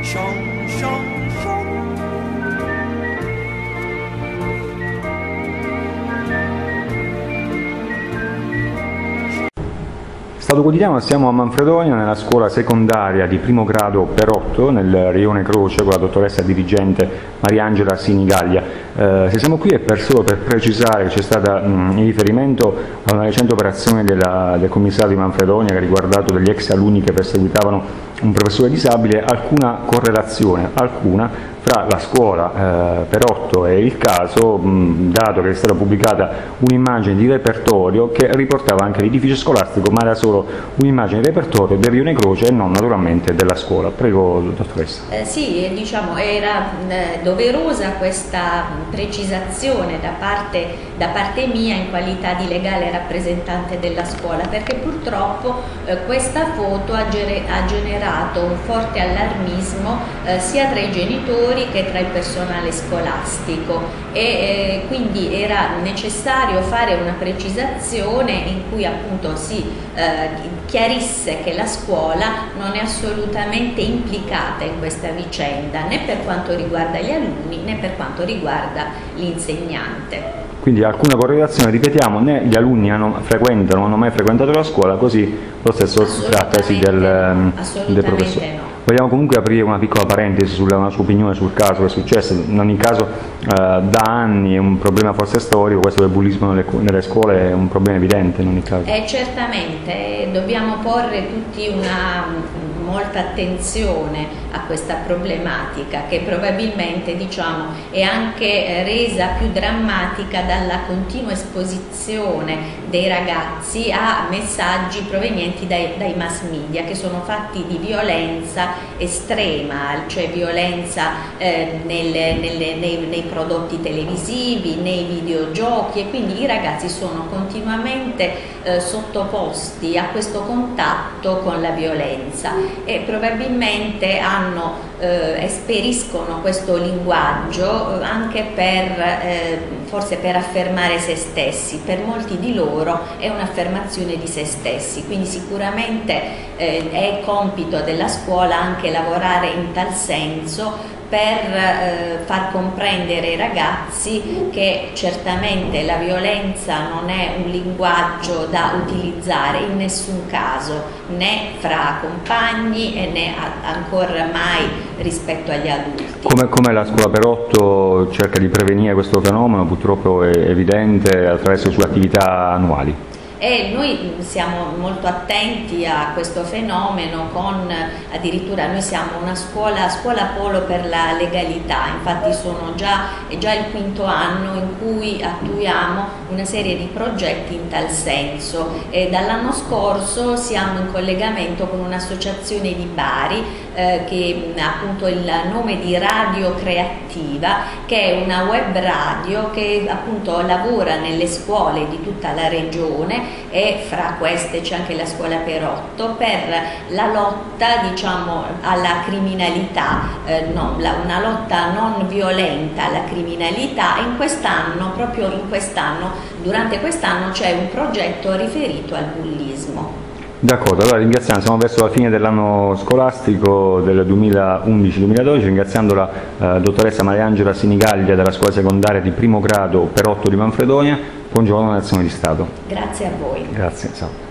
Stato Quotidiano, siamo a Manfredonia, nella scuola secondaria di primo grado Perotto, nel rione Croce, con la dottoressa dirigente Mariangela Sinigaglia. Se siamo qui è solo per precisare che c'è stata in riferimento a una recente operazione del commissario di Manfredonia che ha riguardato degli ex alunni che perseguitavano un professore disabile, alcuna correlazione, fra la scuola Perotto e il caso, dato che è stata pubblicata un'immagine di repertorio che riportava anche l'edificio scolastico, ma era solo un'immagine di repertorio del rione Croce e non naturalmente della scuola. Prego, dottoressa. Sì, diciamo era doverosa questa precisazione da parte mia in qualità di legale rappresentante della scuola, perché purtroppo questa foto ha generato un forte allarmismo sia tra i genitori che tra il personale scolastico e quindi era necessario fare una precisazione in cui appunto si chiarisse che la scuola non è assolutamente implicata in questa vicenda, né per quanto riguarda gli alunni né per quanto riguarda l'insegnante. Quindi alcuna correlazione, ripetiamo, né gli alunni non hanno mai frequentato la scuola, così lo stesso trattasi del professore. No. Vogliamo comunque aprire una piccola parentesi sulla sua opinione sul caso che è successo. In ogni caso da anni è un problema forse storico, questo del bullismo nelle scuole è un problema evidente in ogni caso. Certamente, dobbiamo porre tutti molta attenzione a questa problematica che probabilmente è anche resa più drammatica dalla continua esposizione dei ragazzi a messaggi provenienti dai mass media che sono fatti di violenza estrema, cioè violenza nei prodotti televisivi, nei videogiochi, e quindi i ragazzi sono continuamente sottoposti a questo contatto con la violenza e probabilmente esperiscono questo linguaggio anche forse per affermare se stessi. Per molti di loro è un'affermazione di se stessi, quindi sicuramente è compito della scuola anche lavorare in tal senso per far comprendere ai ragazzi che certamente la violenza non è un linguaggio da utilizzare in nessun caso, né fra compagni e né ancora mai rispetto agli adulti. Come la scuola Perotto cerca di prevenire questo fenomeno, purtroppo è evidente attraverso le sue attività annuali. Noi siamo molto attenti a questo fenomeno, addirittura noi siamo una scuola polo per la legalità, infatti è già il quinto anno in cui attuiamo una serie di progetti in tal senso e dall'anno scorso siamo in collegamento con un'associazione di Bari che ha appunto il nome di Radio Creativa, che è una web radio che appunto lavora nelle scuole di tutta la regione e fra queste c'è anche la scuola Perotto per la lotta alla criminalità, una lotta non violenta alla criminalità. Durante quest'anno c'è un progetto riferito al bullismo. D'accordo, allora ringraziamo, siamo verso la fine dell'anno scolastico del 2011-2012, ringraziando la dottoressa Mariangela Sinigaglia della scuola secondaria di primo grado Perotto di Manfredonia. Buongiorno, Nazione di Stato. Grazie a voi. Grazie, ciao.